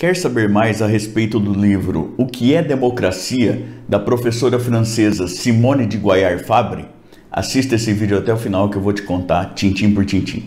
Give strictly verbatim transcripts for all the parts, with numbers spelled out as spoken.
Quer saber mais a respeito do livro O que é Democracia, da professora francesa Simone de Guattari Fabre? Assista esse vídeo até o final que eu vou te contar tintim por tintim.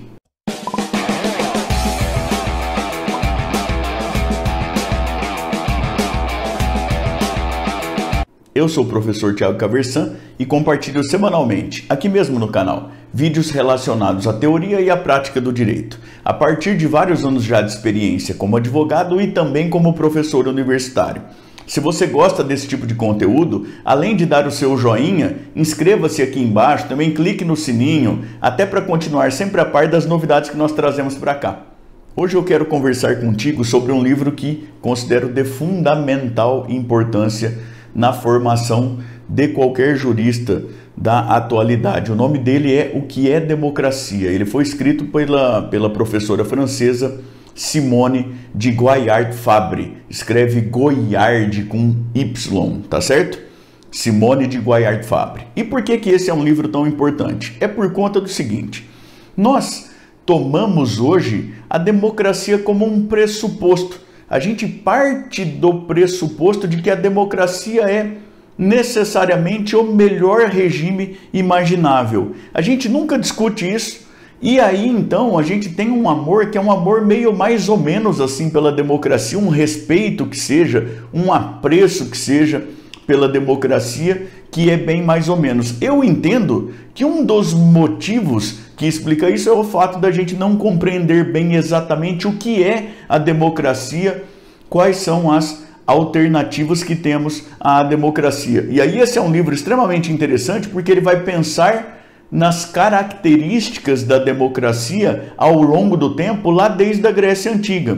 Eu sou o professor Thiago Caversan e compartilho semanalmente, aqui mesmo no canal, vídeos relacionados à teoria e à prática do direito, a partir de vários anos já de experiência como advogado e também como professor universitário. Se você gosta desse tipo de conteúdo, além de dar o seu joinha, inscreva-se aqui embaixo, também clique no sininho, até para continuar sempre a par das novidades que nós trazemos para cá. Hoje eu quero conversar contigo sobre um livro que considero de fundamental importância na formação de qualquer jurista da atualidade. O nome dele é O que é Democracia. Ele foi escrito pela, pela professora francesa Simone de Guattari Fabre. Escreve Goyard com Y, tá certo? Simone de Guattari Fabre. E por que que esse é um livro tão importante? É por conta do seguinte: nós tomamos hoje a democracia como um pressuposto. A gente parte do pressuposto de que a democracia é necessariamente o melhor regime imaginável. A gente nunca discute isso. E aí, então, a gente tem um amor que é um amor meio mais ou menos assim pela democracia, um respeito que seja, um apreço que seja pela democracia, que é bem mais ou menos. Eu entendo que um dos motivos que explica isso é o fato da gente não compreender bem exatamente o que é a democracia, quais são as alternativas que temos à democracia. E aí esse é um livro extremamente interessante porque ele vai pensar nas características da democracia ao longo do tempo, lá desde a Grécia Antiga.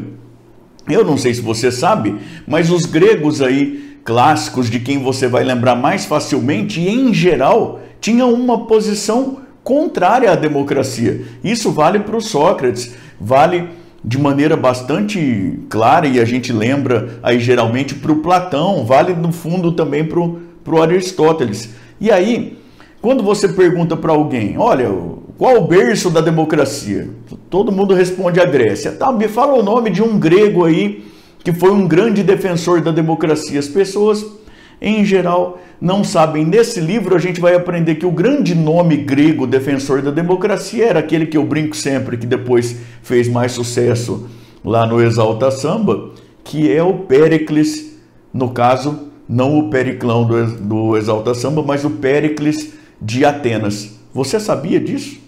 Eu não sei se você sabe, mas os gregos aí, clássicos, de quem você vai lembrar mais facilmente, em geral, tinham uma posição contrária à democracia. Isso vale para o Sócrates, vale de maneira bastante clara, e a gente lembra aí geralmente para o Platão, vale no fundo também para o Aristóteles. E aí, quando você pergunta para alguém, olha, qual o berço da democracia? Todo mundo responde a Grécia. Tá, me fala o nome de um grego aí que foi um grande defensor da democracia. As pessoas, em geral, não sabem. Nesse livro a gente vai aprender que o grande nome grego defensor da democracia era aquele que eu brinco sempre, que depois fez mais sucesso lá no Exalta Samba, que é o Péricles, no caso, não o Periclão do, do Exalta Samba, mas o Péricles de Atenas. Você sabia disso?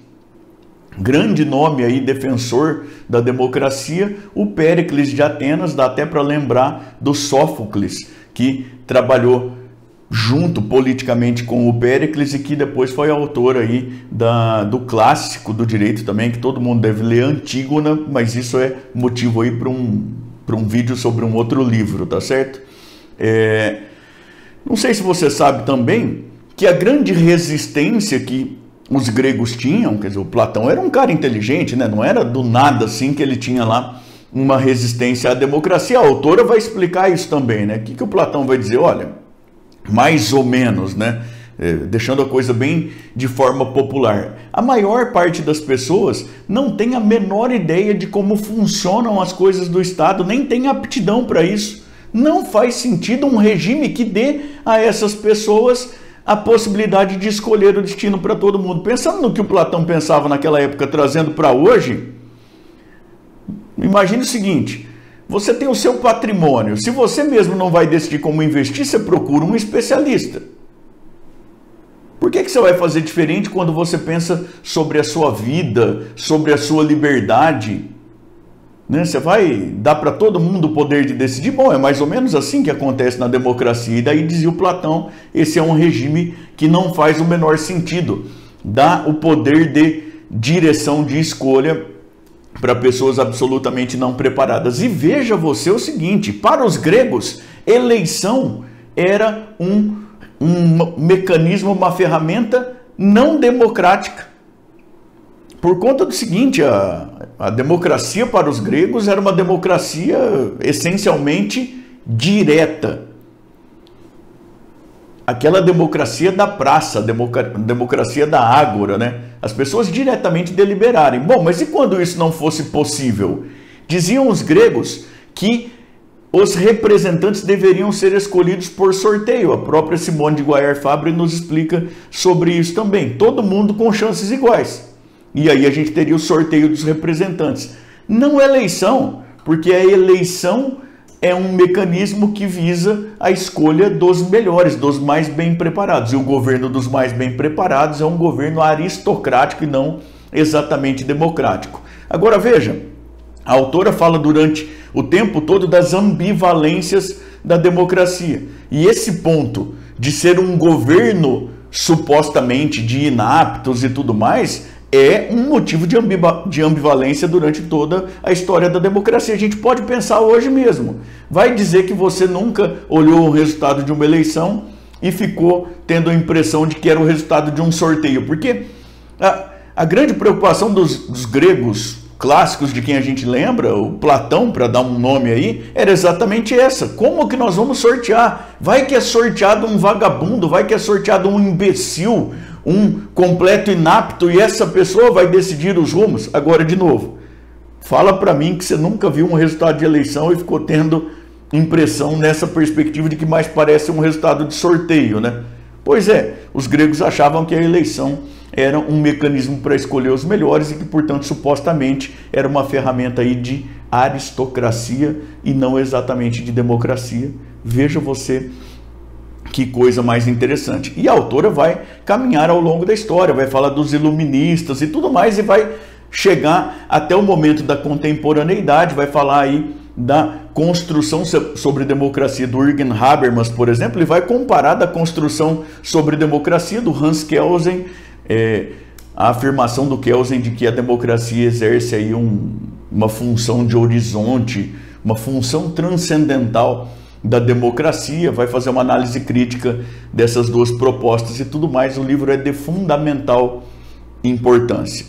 Grande nome aí, defensor da democracia, o Péricles de Atenas. Dá até para lembrar do Sófocles, que trabalhou junto politicamente com o Péricles e que depois foi autor aí da, do clássico do direito também, que todo mundo deve ler, Antígona, mas isso é motivo aí para um, para um vídeo sobre um outro livro, tá certo? É, não sei se você sabe também que a grande resistência que os gregos tinham, quer dizer, o Platão era um cara inteligente, né? Não era do nada assim que ele tinha lá uma resistência à democracia. A autora vai explicar isso também, né? O que, que o Platão vai dizer? Olha, mais ou menos, né? É, deixando a coisa bem de forma popular. A maior parte das pessoas não tem a menor ideia de como funcionam as coisas do Estado, nem tem aptidão para isso. Não faz sentido um regime que dê a essas pessoas a possibilidade de escolher o destino para todo mundo. Pensando no que o Platão pensava naquela época, trazendo para hoje, imagine o seguinte: você tem o seu patrimônio. Se você mesmo não vai decidir como investir, você procura um especialista. Por que que você vai fazer diferente quando você pensa sobre a sua vida, sobre a sua liberdade? Né? Você vai dar para todo mundo o poder de decidir? Bom, é mais ou menos assim que acontece na democracia. E daí dizia o Platão, esse é um regime que não faz o menor sentido. Dá o poder de direção, de escolha para pessoas absolutamente não preparadas. E veja você o seguinte: para os gregos, eleição era um, um mecanismo, uma ferramenta não democrática. Por conta do seguinte, a, a democracia para os gregos era uma democracia essencialmente direta. Aquela democracia da praça, democracia da ágora, né? As pessoas diretamente deliberarem. Bom, mas e quando isso não fosse possível? Diziam os gregos que os representantes deveriam ser escolhidos por sorteio. A própria Simone de Guaiar Fabre nos explica sobre isso também. Todo mundo com chances iguais. E aí a gente teria o sorteio dos representantes. Não eleição, porque a eleição é um mecanismo que visa a escolha dos melhores, dos mais bem preparados. E o governo dos mais bem preparados é um governo aristocrático e não exatamente democrático. Agora veja, a autora fala durante o tempo todo das ambivalências da democracia. E esse ponto de ser um governo supostamente de inaptos e tudo mais é um motivo de, de ambivalência durante toda a história da democracia. A gente pode pensar hoje mesmo. Vai dizer que você nunca olhou o resultado de uma eleição e ficou tendo a impressão de que era o resultado de um sorteio. Porque a, a grande preocupação dos, dos gregos clássicos, de quem a gente lembra, o Platão, para dar um nome aí, era exatamente essa. Como que nós vamos sortear? Vai que é sorteado um vagabundo, vai que é sorteado um imbecil, um completo inapto, e essa pessoa vai decidir os rumos. Agora, de novo, fala para mim que você nunca viu um resultado de eleição e ficou tendo impressão nessa perspectiva de que mais parece um resultado de sorteio, né? Pois é, os gregos achavam que a eleição era um mecanismo para escolher os melhores e que, portanto, supostamente era uma ferramenta aí de aristocracia e não exatamente de democracia. Veja você que coisa mais interessante. E a autora vai caminhar ao longo da história, vai falar dos iluministas e tudo mais, e vai chegar até o momento da contemporaneidade, vai falar aí da construção sobre democracia do Jürgen Habermas, por exemplo, e vai comparar da construção sobre democracia do Hans Kelsen, é, a afirmação do Kelsen de que a democracia exerce aí um, uma função de horizonte, uma função transcendental da democracia, vai fazer uma análise crítica dessas duas propostas e tudo mais. O livro é de fundamental importância.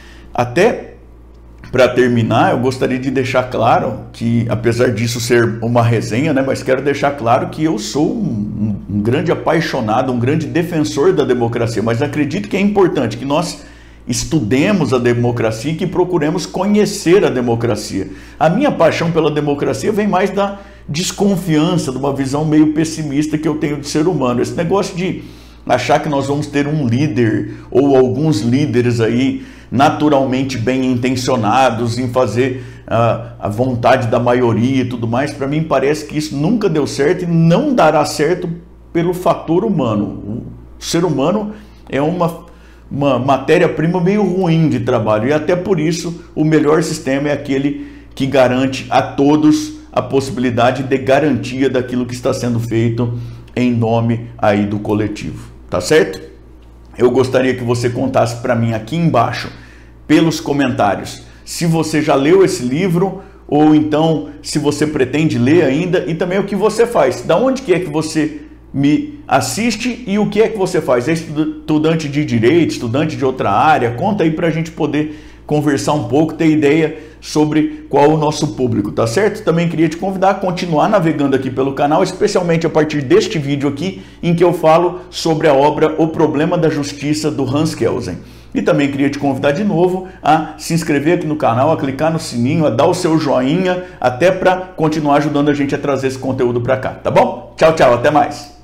Até para terminar, eu gostaria de deixar claro que, apesar disso ser uma resenha, né, mas quero deixar claro que eu sou um, um grande apaixonado, um grande defensor da democracia, mas acredito que é importante que nós estudemos a democracia e que procuremos conhecer a democracia. A minha paixão pela democracia vem mais da desconfiança, de uma visão meio pessimista que eu tenho de ser humano. Esse negócio de achar que nós vamos ter um líder ou alguns líderes aí naturalmente bem intencionados em fazer uh, a vontade da maioria e tudo mais, para mim parece que isso nunca deu certo e não dará certo pelo fator humano. O ser humano é uma, uma matéria-prima meio ruim de trabalho e até por isso o melhor sistema é aquele que garante a todos a possibilidade de garantia daquilo que está sendo feito em nome aí do coletivo, tá certo? Eu gostaria que você contasse para mim aqui embaixo, pelos comentários, se você já leu esse livro ou então se você pretende ler ainda, e também o que você faz, da onde que é que você me assiste e o que é que você faz. É estudante de direito, estudante de outra área? Conta aí para a gente poder conversar um pouco, ter ideia sobre qual é o nosso público, tá certo? Também queria te convidar a continuar navegando aqui pelo canal, especialmente a partir deste vídeo aqui, em que eu falo sobre a obra O Problema da Justiça, do Hans Kelsen. E também queria te convidar de novo a se inscrever aqui no canal, a clicar no sininho, a dar o seu joinha, até para continuar ajudando a gente a trazer esse conteúdo para cá, tá bom? Tchau, tchau, até mais!